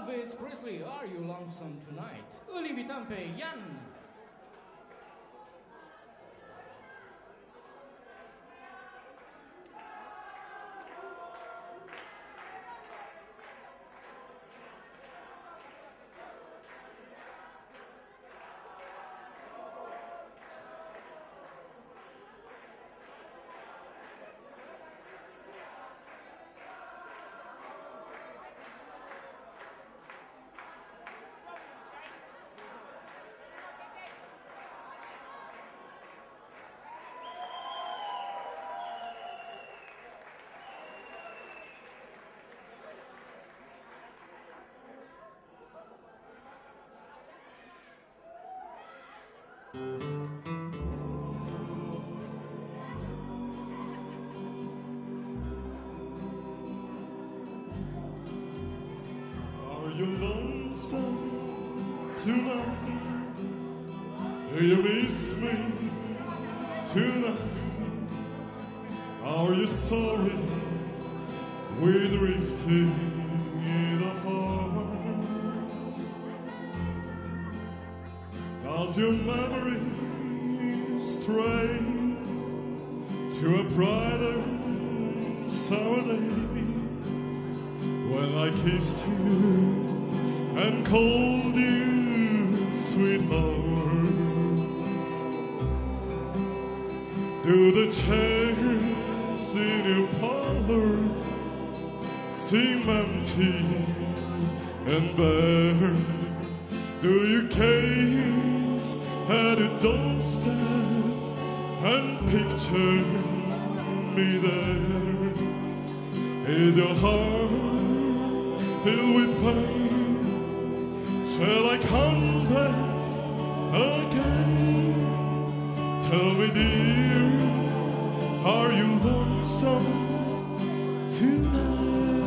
Elvis Presley, Are You Lonesome Tonight? Îl invităm pe Ian. Are you lonesome tonight? Do you miss me tonight? Are you sorry we're drifting apart? Does your memory stray to a brighter summer day when I kissed you and called you sweetheart? Do the chairs in your parlor seem empty and bare? Do you gaze at a doorstep and picture me there? Is your heart filled with pain? Shall I come back again? Tell me, dear, are you lonesome tonight?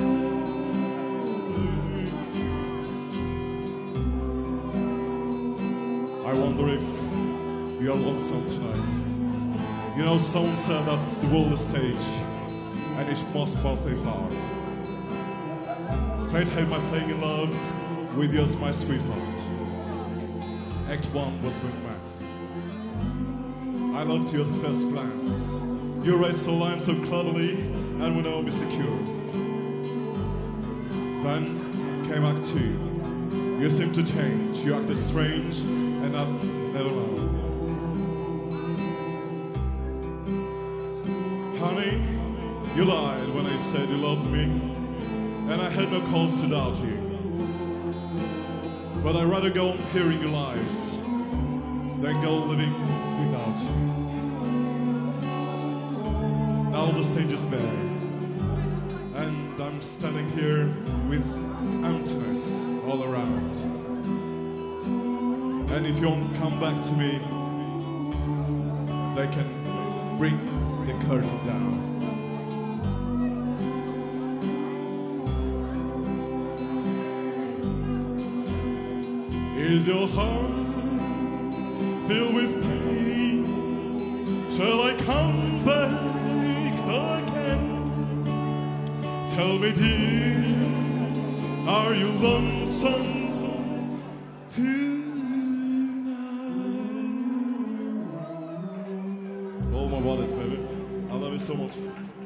I wonder if you are lonesome tonight. You know, someone said that the world is stage and it must perfect art. Fate had my playing in love with you as my sweetheart. Act 1 was with Max. I loved you at first glance. You read so lines so cleverly and we know Mr. Cure. Then came Act 2. You seemed to change. You acted strange and I never know. Honey, you lied when I said you loved me, and I had no cause to doubt you. But I'd rather go on hearing your lies than go living without you. Now the stage is bare, and I'm standing here with emptiness all around. And if you won't come back to me, they can bring the curtain down. Is your heart filled with pain? Shall I come back again? Tell me, dear, are you lonesome tonight? All my bodies, baby. I love you so much.